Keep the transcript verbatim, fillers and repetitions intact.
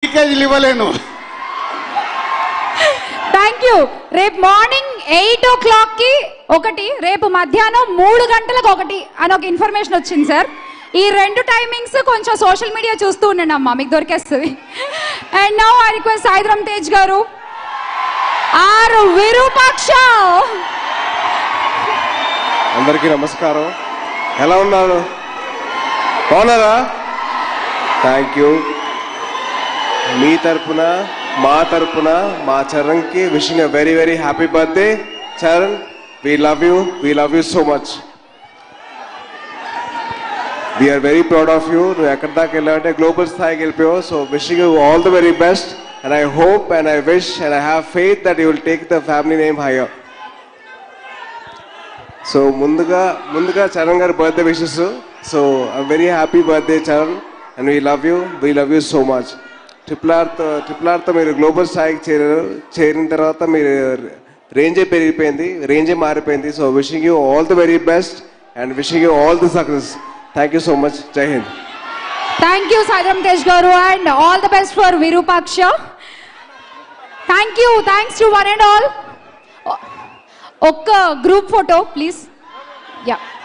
లీకేజీలు ఇవ్వలేను. Thank you. రేపు morning eight o'clock కి ఒకటి, రేపు మధ్యాహ్నం మూడు గంటలకు ఒకటి అని ఒక ఇన్ఫర్మేషన్ వచ్చింది సార్. ఈ రెండు టైమింగ్స్ కొంచెం సోషల్ మీడియా చూస్తూ ఉండండి అమ్మా, మీకు దొరికేస్తుంది. And now I request Sai Dharam Tej గారు ఆర్ విరూపాక్ష. అందరికీ నమస్కారం. ఎలా ఉన్నారు? బాగున్నారా? Thank you. మీ తరపున మా తరపున మా చరణ్కి wishing a very very happy birthday. Charan, we love you, we love you so much. We are very proud of you. నువ్వు ఎక్కడి దాకా వెళ్ళావంటే గ్లోబల్ స్థాయికి వెళ్ళిపోయావు. So wishing you all the very best and I hope and I wish and I have faith that you will take the family name higher. So ముందుగా ముందుగా చరణ్ గారి birthday wishes. So I very happy birthday Charan and we love you, we love you so much. Triple ఆర్తో triple ఆర్తో మీరు global స్థాయికి చేరారు. చేరిన తర్వాత మీరు రేంజే పెరిగిపోయింది, రేంజే మారిపోయింది. So wishing you all the very best and wishing you all the success. Thank you so much. Jai Hind. Thank you Sai Dharam Tej గారు and all the best for Virupaksha. Thank you. Thanks to one and all. ఒక్క group photo please. Yeah.